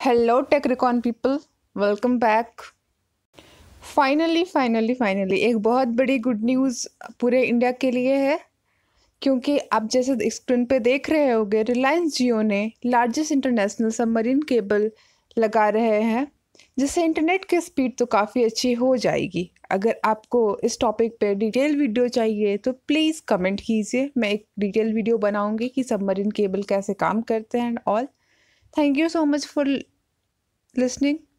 Hello techricon people, welcome back. Finally एक बहुत बड़ी गुड न्यूज़ पूरे इंडिया के लिए है, क्योंकि आप जैसे स्क्रीन पे देख रहे होंगे, रिलायंस जियो ने लार्जेस्ट इंटरनेशनल सबमरीन केबल लगा रहे हैं, जिससे इंटरनेट की स्पीड तो काफ़ी अच्छी हो जाएगी। अगर आपको इस टॉपिक पे डिटेल वीडियो चाहिए तो प्लीज़ कमेंट कीजिए, मैं एक डिटेल वीडियो बनाऊंगी कि सबमरीन केबल कैसे काम करते हैं and all. Thank you so much for listening.